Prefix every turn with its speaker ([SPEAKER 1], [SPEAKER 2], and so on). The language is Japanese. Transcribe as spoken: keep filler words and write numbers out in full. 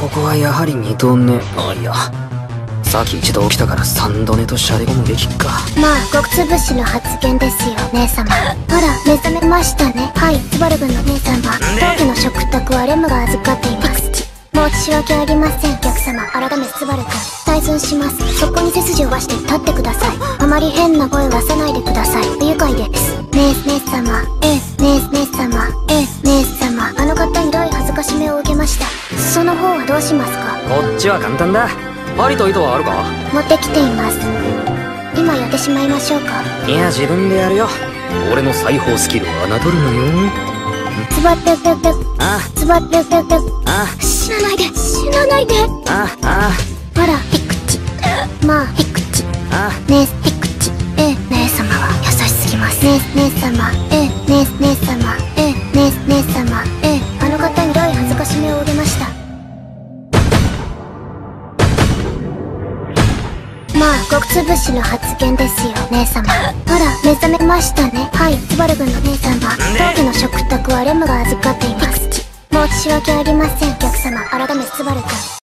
[SPEAKER 1] ここはやはり二度寝。あ、いや、さっき一度起きたから三度寝としゃれ込むべきか。
[SPEAKER 2] まあごくつぶしの発言ですよ姉様。あら目覚めましたね。はい、ツバル軍の姉様。当家の食卓はレムが預かっています。申し訳ありませんお客様。改めツバル君退陣します。そこに背筋を伸ばして立ってください。あまり変な声を出さないでください。不愉快です。ねえ姉様、ええねえ姉様、ええ姉様。あの方ひどい恥ずかしめを受けました。その方はどうしますか？
[SPEAKER 1] こっちは簡単だ。針と糸はあるか？
[SPEAKER 2] 持ってきています。今やってしまいましょうか？
[SPEAKER 1] いや、自分でやるよ。俺の裁縫スキルを侮るなよ。
[SPEAKER 2] つばってってって
[SPEAKER 1] あ
[SPEAKER 2] つばってってって
[SPEAKER 1] あ
[SPEAKER 2] 死なないで死なないで。
[SPEAKER 1] ああ
[SPEAKER 2] あらひくち、まあひくち、
[SPEAKER 1] あ
[SPEAKER 2] ねえひくち、ええ姉様は優しすぎます。ねえ姉様、ええねえ姉様、ええねえ姉様、ええあの方にひどい恥ずかしめを受けました。まあごくつぶしの発言ですよ姉様。あら目覚めましたね。はい、ツバル軍の姉様。当家の食卓はレムが預かっています。申し訳ありませんお客様。改めツバル君